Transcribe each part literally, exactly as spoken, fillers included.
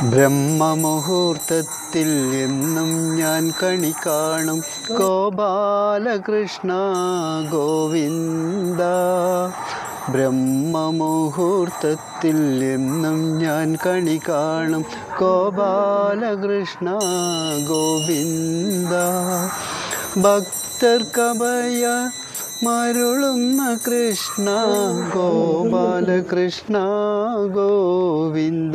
ബ്രഹ്മമുഹൂർത്തത്തിൽ എന്നും ഞാൻ കണി കാണും ഗോപാലകൃഷ്ണ ഗോവിന്ദ. ബ്രഹ്മമുഹൂർത്തത്തിൽ എന്നും ഞാൻ കണി കാണും ഗോപാലകൃഷ്ണ ഗോവിന്ദ. ഭക്തർക്കഭയ മരുളുന്ന കൃഷ്ണ ഗോപാലകൃഷ്ണ ഗോവിന്ദ.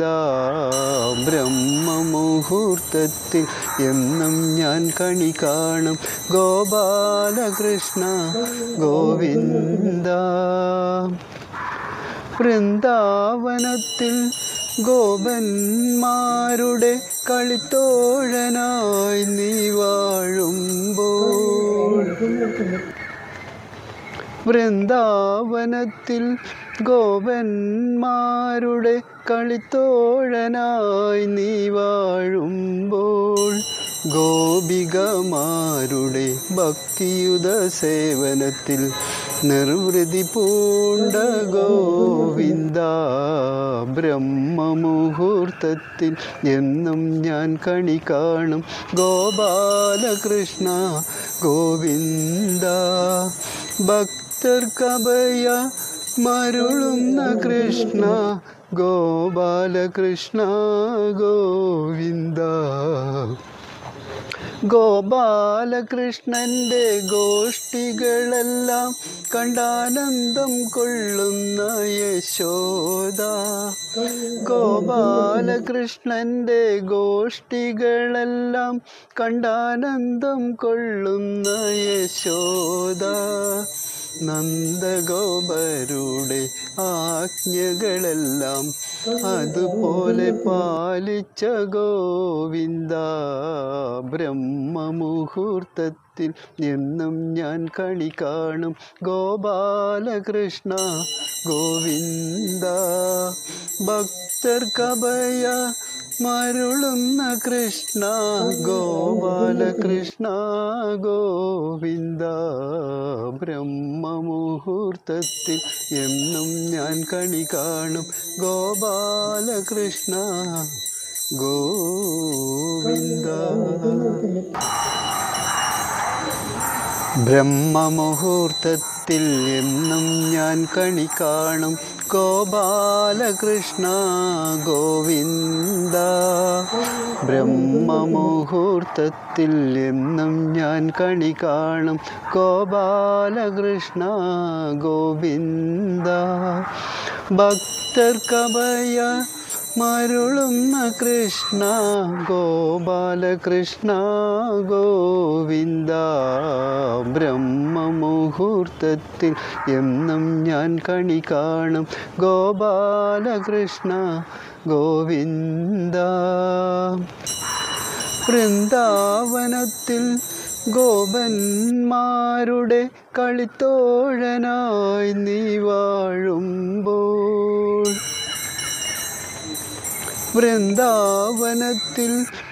ബ്രഹ്മമുഹൂർത്തത്തിൽ എന്നും ഞാൻ കണി കാണും ഗോപാലകൃഷ്ണ ഗോവിന്ദ. വൃന്ദാവനത്തിൽ ഗോപന്മാരുടെ കളിത്തോഴനായി നീ വാഴുമ്പോൾ, വൃന്ദാവനത്തിൽ ഗോപന്മാരുടെ കളിത്തോഴനായി നീ വാഴുമ്പോൾ, ഗോപികമാരുടെ ഭക്തിയുത സേവനത്തിൽ നിർവൃതി പൂണ്ട ഗോവിന്ദ. ബ്രഹ്മമുഹൂർത്തത്തിൽ എന്നും ഞാൻ കണി കാണും ഗോപാലകൃഷ്ണ ഗോവിന്ദ. ഭക്തർക്കഭയ മരുളുന്ന കൃഷ്ണ ഗോപാലകൃഷ്ണ ഗോവിന്ദ. ഗോപാലകൃഷ്ണൻ്റെ ഗോഷ്ഠികളെല്ലാം കണ്ടാനന്ദം കൊള്ളുന്ന യശോദ. ഗോപാലകൃഷ്ണൻ്റെ ഗോഷ്ഠികളെല്ലാം കണ്ടാനന്ദം കൊള്ളുന്ന യശോദ. നന്ദഗോപരുടെ ആജ്ഞകളെല്ലാം അതുപോലെ പാലിച്ച ഗോവിന്ദ. ബ്രഹ്മമുഹൂർത്തത്തിൽ എന്നും ഞാൻ കണി കാണും ഗോപാലകൃഷ്ണ ഗോവിന്ദ. ഭക്തർക്കഭയ മരുളുന്ന കൃഷ്ണ ഗോപാലകൃഷ്ണ ഗോവിന്ദ. ബ്രഹ്മമുഹൂർത്തത്തിൽ എന്നും ഞാൻ കണി കാണും ഗോപാലകൃഷ്ണ ഗോവിന്ദ. ബ്രഹ്മമുഹൂർത്തത്തിൽ എന്നും ഞാൻ കണി കാണും ഗോപാലകൃഷ്ണ ഗോവിന്ദ. ബ്രഹ്മമുഹൂർത്തത്തിൽ എന്നും ഞാൻ കണി കാണും ഗോപാലകൃഷ്ണ ഗോവിന്ദ. ഭക്തർക്കഭയ മരുളുന്ന കൃഷ്ണ ഗോപാലകൃഷ്ണ ഗോവിന്ദ. ബ്രഹ്മമുഹൂർത്തത്തിൽ എന്നും ഞാൻ കണി കാണും ഗോപാലകൃഷ്ണ ഗോവിന്ദ. വൃന്ദാവനത്തിൽ ഗോപന്മാരുടെ കളിത്തോഴനായി നീ വാഴുമ്പോൾ, വൃന്ദാവനത്തിൽ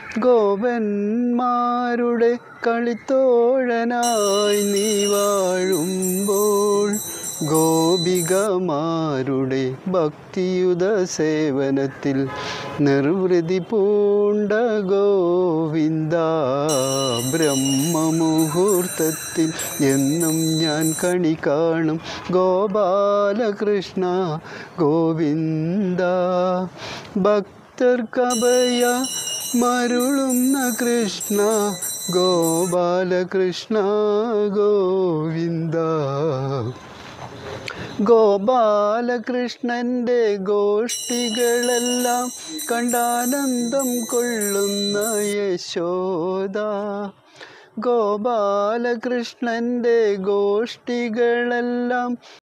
ഗോപന്മാരുടെ കളിത്തോഴനായി നീ വാഴുമ്പോൾ, ഗോപികമാരുടെ ഭക്തിയുത സേവനത്തിൽ നിർവൃതി പൂണ്ട ഗോവിന്ദ. ബ്രഹ്മമുഹൂർത്തത്തിൽ എന്നും ഞാൻ കണി കാണും ഗോപാലകൃഷ്ണ ഗോവിന്ദ. ഭക്തർക്കഭയ മരുളുന്ന കൃഷ്ണ ഗോപാലകൃഷ്ണ ഗോവിന്ദ. ഗോപാലകൃഷ്ണൻ്റെ ഗോഷ്ഠികളെല്ലാം കണ്ടാനന്ദം കൊള്ളുന്ന യശോദ. ഗോപാലകൃഷ്ണൻ്റെ ഗോഷ്ഠികളെല്ലാം